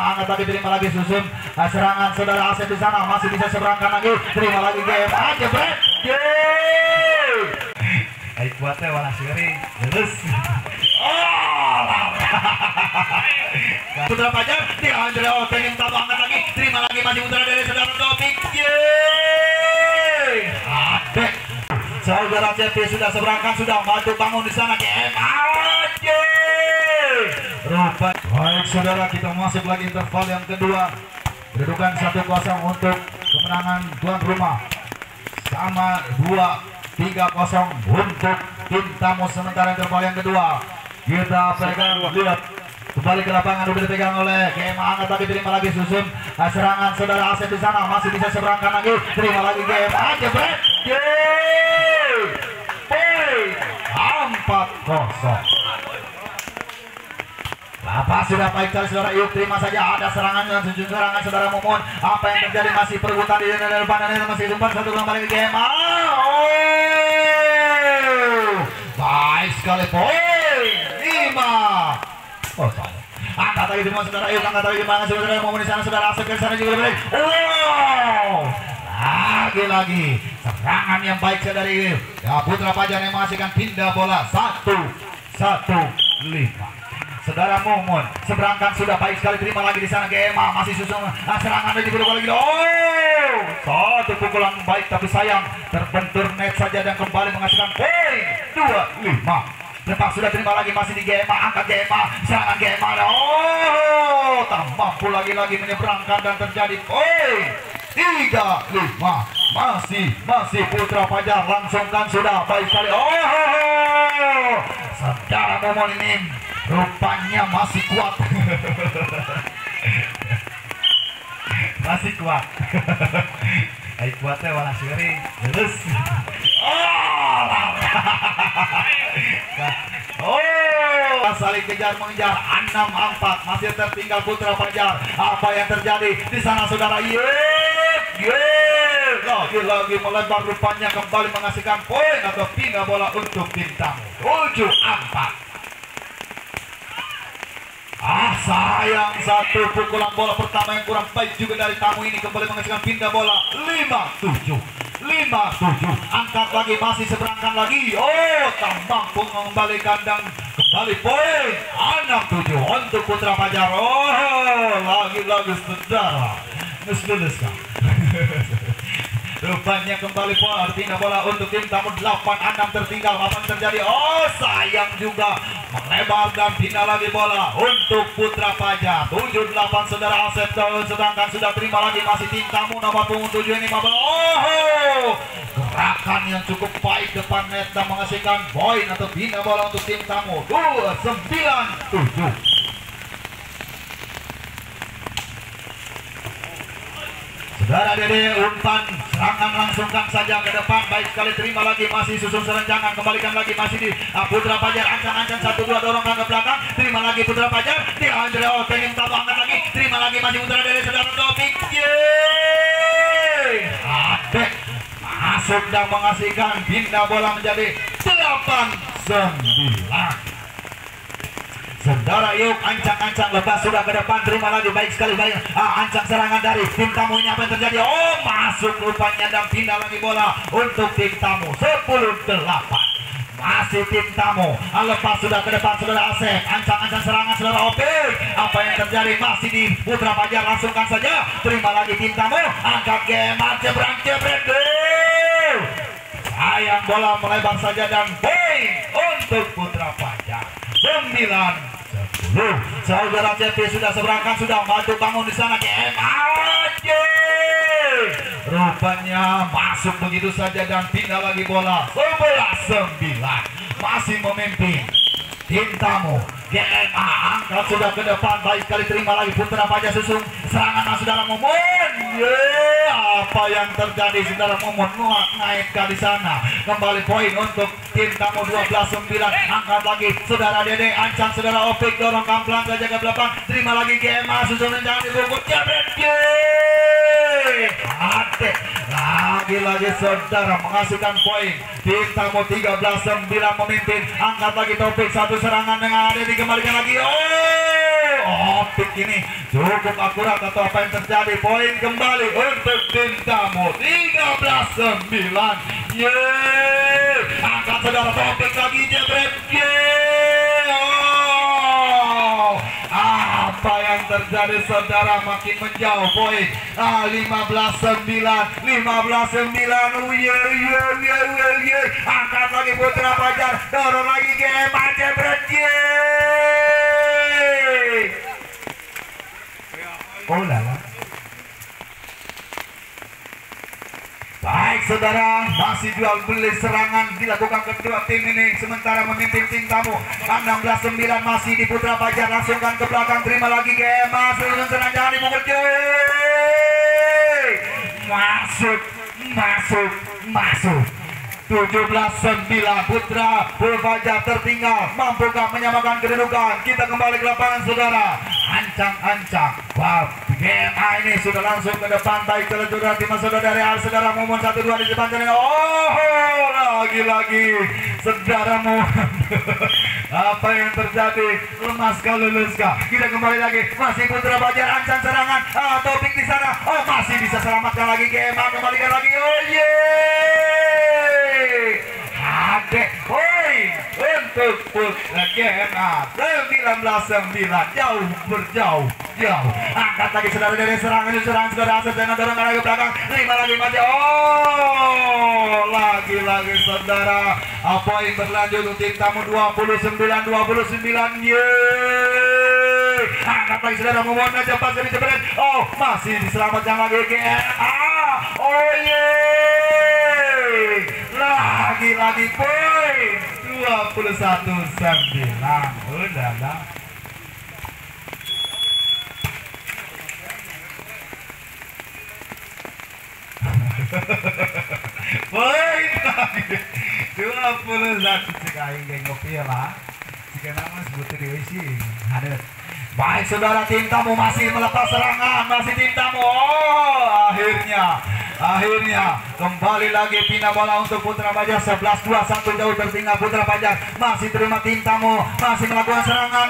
angkat lagi, terima lagi susun serangan saudara Asep di sana, masih bisa seberangkan lagi, terima lagi GMA jebret. Baik kuatnya warna seri terus. Putra Fajar di Andre pengen tahu angkat lagi, terima lagi masih putra dari saudara Topik. Adek saudara CP sudah seberangkan, sudah maju bangun di sana GMA. Baik saudara, kita masuk lagi interval yang kedua. Kedudukan 1-0 untuk kemenangan tuan rumah, sama 2-3-0 untuk tim tamu. Sementara interval yang kedua kita pegang, lihat kembali ke lapangan, udah dipegang oleh GMA. Angkat lagi, terima lagi susun serangan saudara Asep di sana, masih bisa seberangkan lagi, terima lagi GMA jebret. 4-0. Apa sudah baik kali saudara Iuk, terima saja ada serangan dan sujud serangan saudara Mumun. Apa yang terjadi, masih perebutan di depan dan masih umpan satu kembali ke GMA. Baik sekali, poin 5. Angkat lagi terima saudara Iuk, angkat lagi gimana saudara Mumun di sana, saudara Asep di sana juga baik. Lagi-lagi serangan yang baik dari Putra Fajar yang menghasilkan pindah bola 1-1-5. Saudara Mumun seberangkan sudah baik sekali, terima lagi di sana GMA, masih susun serangan lagi lagi. Satu pukulan baik tapi sayang terbentur net saja dan kembali menghasilkan poin 2-5. Lepas sudah terima lagi masih di GMA, angkat GMA, serangan GMA. Tak mampu lagi menyeberangkan dan terjadi poin 3-5. Masih Putra Fajar langsungkan sudah baik sekali. Saudara Mumun ini rupanya masih kuat. Masih kuat. Baik kuatnya warna seri terus. Saling kejar mengejar 6-4, masih tertinggal Putra Fajar. Apa yang terjadi di sana saudara? Lagi melebar rupanya, kembali menghasilkan poin atau pindah bola untuk tim tamu 7-4. Sayang satu pukulan bola pertama yang kurang baik juga dari tamu ini, kembali menghasilkan pindah bola 5-7. Angkat lagi, masih seberangkan lagi. Tak mampu mengembalikan dan kembali poin 6-7 untuk Putra Fajar. Lagi saudara Nusluluskan. Rupanya kembali pola, pindah bola untuk tim tamu 8-6 tertinggal. Apa yang terjadi? Sayang juga melebar dan pindah lagi bola untuk Putra Fajar 7-8 saudara Asep. Sedangkan sudah terima lagi masih tim tamu nomor punggung 7 ini. Gerakan yang cukup baik depan net dan menghasilkan poin atau pindah bola untuk tim tamu 2-9-7. Saudara Dede, umpan serangan langsungkan saja ke depan, baik sekali, terima lagi masih susun serenjangan, kembalikan lagi masih di Putra Fajar, ancang-ancang 1-2 dorongkan ke belakang, terima lagi Putra Fajar di Andre pengen tahu angkat lagi, terima lagi masih Putra Dede saudara Topik. Adek masuk dan menghasilkan pindah bola menjadi 8-9. Saudara Yuk, ancang-ancang lepas sudah ke depan, terima lagi baik sekali, ancang serangan dari tim tamu ini. Apa yang terjadi? Masuk rupanya dan pindah lagi bola untuk tim tamu 10-8. Masih tim tamu, lepas sudah ke depan saudara Asep, ancang-ancang serangan saudara Opik. Apa yang terjadi? Masih di Putra Fajar, langsungkan saja, terima lagi tim tamu, angkat GMA, jebret. Sayang bola melebar saja dan poin untuk Putra Fajar 9-10. Saudara CP sudah seberangkan, sudah maju bangun di sana GMA. Rupanya masuk begitu saja dan pindah lagi bola 11-9. Masih memimpin tim tamu GMA, angkat sudah ke depan, baik sekali, terima lagi Putra Fajar susun serangan saudara Mumun. Apa yang terjadi saudara Mumun naik ke di sana, kembali poin untuk tim tamu 12-9. Angkat lagi saudara Dede, ancang saudara Opik, dorong kamplang saja ke belakang, terima lagi GMA susun jangan dibungkut jabret. Lagi saudara menghasilkan poin, tim tamu 13-9 memimpin. Angkat lagi Topik, satu serangan dengan Dede, dikembalikan lagi. topik ini cukup akurat atau apa yang terjadi? Poin kembali untuk tim tamu 13-9. Yeay, angkat saudara topik lagi jebret. Apa yang terjadi saudara? Makin menjauh poin. 15-9. Angkat lagi Putra Fajar, dorong lagi game aja berarti. Oh lala. Baik saudara, masih jual beli serangan dilakukan kedua tim ini, sementara memimpin tim tamu 16-9 masih di Putra Fajar. Langsungkan ke belakang, terima lagi game, masuk serang, jangan dipukul. Masuk 17-9. Putra Fajar tertinggal, mampukah menyamakan kedudukan? Kita kembali ke lapangan saudara. Ancang-ancang game ini sudah langsung ke depan, baik saudara tim saudara dari Al saudara Mumun 1-2 di depan jalan. Oh lagi-lagi saudara Mumun. Apa yang terjadi? Lemaskah luluskah? Kita kembali lagi, masih Putra Fajar ancang serangan. Topik di sana, oh masih bisa selamatkan lagi game, kembalikan lagi. Oh adek poin untuk Putra GMA 19-9. Jauh. Angkat lagi saudara dari serangan saudara Asep dan dorong lagi ke belakang, terima lagi maju. Oh lagi saudara, poin berlanjut untuk tim tamu 29. Yeay, angkat lagi saudara, memohon cepat dari jebret. Oh masih diselamatkan lagi GMA. Oh yeay, lagi poin 21-9. Udahlah. Poin lagi 21 sekali ngopi lah. Jika nama sebutin diisi hadir. Baik saudara, tim tamu masih melepas serangan, masih tim tamu. Oh akhirnya kembali lagi pindah bola untuk Putra Fajar. 11-21 jauh tertinggal Putra Fajar, masih terima tim tamu, masih melakukan serangan.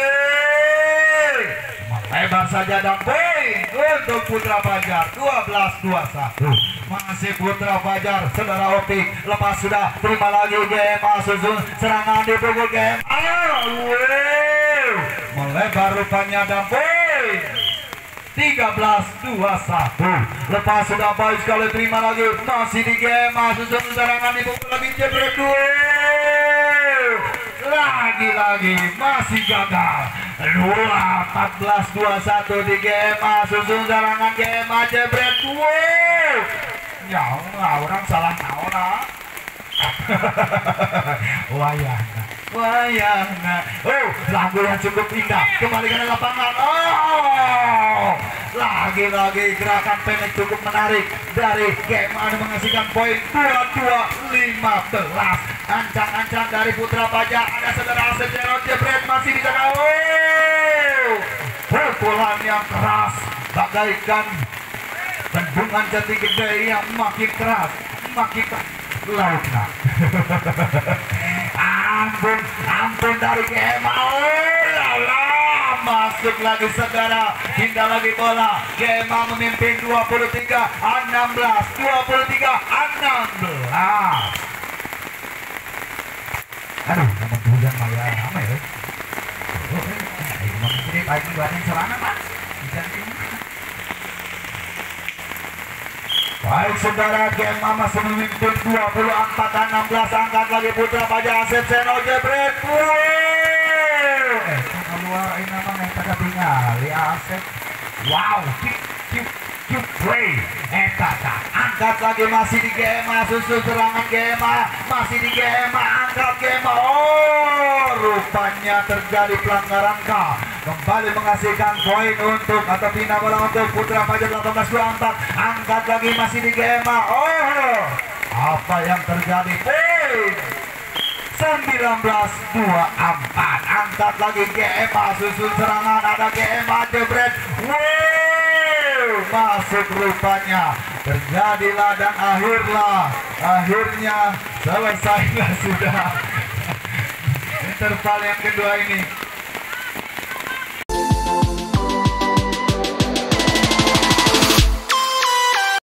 Lebar saja dan poin untuk Putra Fajar 12-21. Masih Putra Fajar saudara Opik, lepas sudah, terima lagi game, susun serangan dipukul game. Melebar rupanya dan poin 13-21. Lepas sudah baik sekali, terima lagi, masih di game, susun serangan dipukul lagi jebret. Lagi masih gagal. 14-21 di game, susun serangan game jebret. Ya orang salah naon. Wayangna. Oh, lagu yang cukup indah. Kembalikan ke lapangan. Oh, lagi gerakan pendek cukup menarik dari game mengasihkan poin 22-15. Ancang-ancang dari Putra Fajar. Ada saudara Asep jebret, masih bisa. Pukulan yang keras bagaikan bendungan Jati Gede yang makin keras lautnya. Ampun dari Gema. Masuk lagi saudara, pindah lagi bola. Gema memimpin 23-16. Aduh, memang hujan maya apa ya? Ini pagi buatin serangan Pak. Baik saudara, Gema masih memimpin 24-16. Angkat lagi Putra Fajar, Asep Seno jebret. Keluar ini namanya pada tinggal ya Asep. Wow, cip play. Angkat lagi, masih di Gema, susul serangan Gema, masih di Gema, angkat Gema. Oh, rupanya terjadi pelanggaran kah. Kembali mengasihkan poin untuk atau pindah bola untuk Putra Fajar 18-24. Angkat lagi, masih di Gema. Oh, apa yang terjadi? Poin 19-24. Angkat lagi Gema, susun serangan, ada Gema jebret. Masuk rupanya. Terjadilah dan akhirnya selesailah sudah interval yang kedua ini.